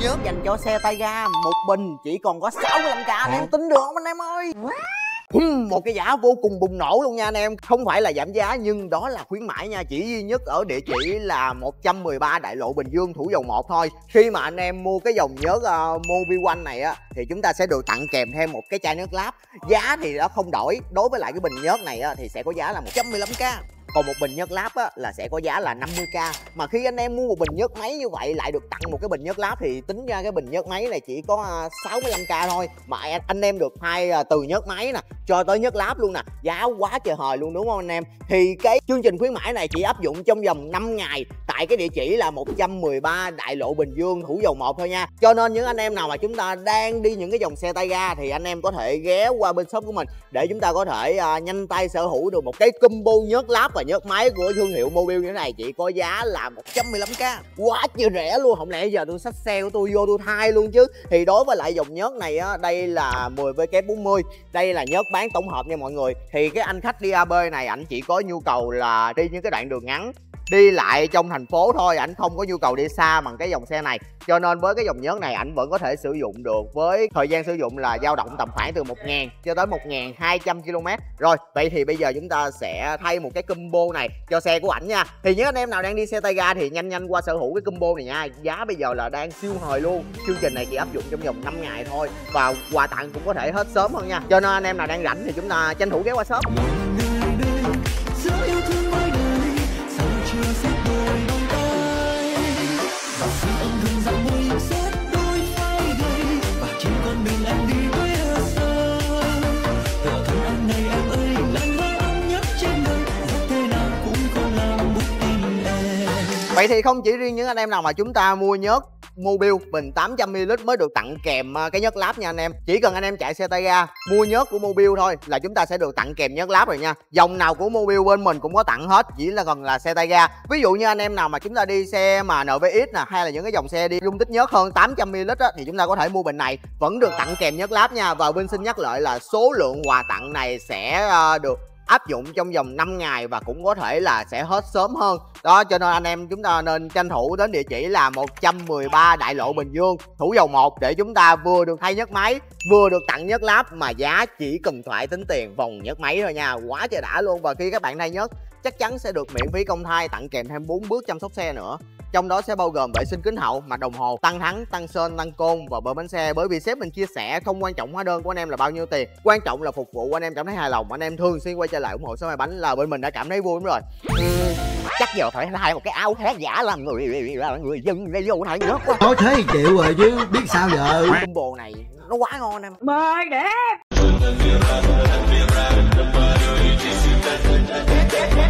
nhớt dành cho xe tay ga một bình chỉ còn có 65k anh em tính được không anh em ơi? Một cái giá vô cùng bùng nổ luôn nha anh em. Không phải là giảm giá nhưng đó là khuyến mãi nha. Chỉ duy nhất ở địa chỉ là 113 Đại lộ Bình Dương, Thủ Dầu Một thôi. Khi mà anh em mua cái dòng nhớt Mobil One này á thì chúng ta sẽ được tặng kèm thêm một cái chai nước láp. Giá thì nó không đổi. Đối với lại cái bình nhớt này á thì sẽ có giá là 115k. Còn một bình nhớt láp á là sẽ có giá là 50k. Mà khi anh em mua một bình nhớt máy như vậy lại được tặng một cái bình nhớt láp thì tính ra cái bình nhớt máy này chỉ có 65k thôi. Mà anh em được hai từ nhớt máy nè cho tới nhớt láp luôn nè. Giá quá trời hời luôn đúng không anh em? Thì cái chương trình khuyến mãi này chỉ áp dụng trong vòng 5 ngày tại cái địa chỉ là 113 Đại lộ Bình Dương, Thủ Dầu Một thôi nha. Cho nên những anh em nào mà chúng ta đang đi những cái dòng xe tay ga thì anh em có thể ghé qua bên shop của mình để chúng ta có thể nhanh tay sở hữu được một cái combo nhớt láp và nhớt máy của thương hiệu Mobil như thế này, chỉ có giá là 115k. Quá trời rẻ luôn. Không lẽ giờ tôi xách xe của tôi vô tôi thay luôn chứ. Thì đối với lại dòng nhớt này á, đây là 10W40. Đây là nhớt bán tổng hợp nha mọi người. Thì cái anh khách đi AB này ảnh chỉ có nhu cầu là đi những cái đoạn đường ngắn, đi lại trong thành phố thôi, ảnh không có nhu cầu đi xa bằng cái dòng xe này. Cho nên với cái dòng nhớt này ảnh vẫn có thể sử dụng được với thời gian sử dụng là dao động tầm khoảng từ 1000 cho tới 1200 km. Rồi, vậy thì bây giờ chúng ta sẽ thay một cái combo này cho xe của ảnh nha. Thì những anh em nào đang đi xe tay ga thì nhanh qua sở hữu cái combo này nha. Giá bây giờ là đang siêu hời luôn. Chương trình này chỉ áp dụng trong vòng 5 ngày thôi và quà tặng cũng có thể hết sớm hơn nha. Cho nên anh em nào đang rảnh thì chúng ta tranh thủ ghé qua shop. Vậy thì không chỉ riêng những anh em nào mà chúng ta mua nhớt Mobil bình 800ml mới được tặng kèm cái nhớt láp nha anh em. Chỉ cần anh em chạy xe tay ga mua nhớt của Mobil thôi là chúng ta sẽ được tặng kèm nhớt láp rồi nha. Dòng nào của Mobil bên mình cũng có tặng hết, chỉ là cần là xe tay ga. Ví dụ như anh em nào mà chúng ta đi xe mà NVX nè, hay là những cái dòng xe đi dung tích nhớt hơn 800ml á, thì chúng ta có thể mua bình này vẫn được tặng kèm nhớt láp nha. Và Vinh xin nhắc lại là số lượng quà tặng này sẽ được áp dụng trong vòng 5 ngày và cũng có thể là sẽ hết sớm hơn. Đó, cho nên anh em chúng ta nên tranh thủ đến địa chỉ là 113 Đại lộ Bình Dương, Thủ Dầu Một để chúng ta vừa được thay nhớt máy, vừa được tặng nhớt láp mà giá chỉ cần phải tính tiền vòng nhớt máy thôi nha. Quá trời đã luôn. Và khi các bạn thay nhớt chắc chắn sẽ được miễn phí công thay, tặng kèm thêm 4 bước chăm sóc xe nữa. Trong đó sẽ bao gồm vệ sinh kính hậu, mặt đồng hồ, tăng thắng, tăng sên, tăng côn và bơm bánh xe. Bởi vì sếp mình chia sẻ không quan trọng hóa đơn của anh em là bao nhiêu tiền, quan trọng là phục vụ anh em cảm thấy hài lòng, anh em thường xuyên quay trở lại ủng hộ số 2 bánh là bên mình đã cảm thấy vui lắm rồi. Chắc giờ phải thay một cái áo khác giả làm người dân đây vô thay nhớt quá. Có thế chịu rồi chứ biết sao giờ. Combo này nó quá ngon em. Mời đẹp.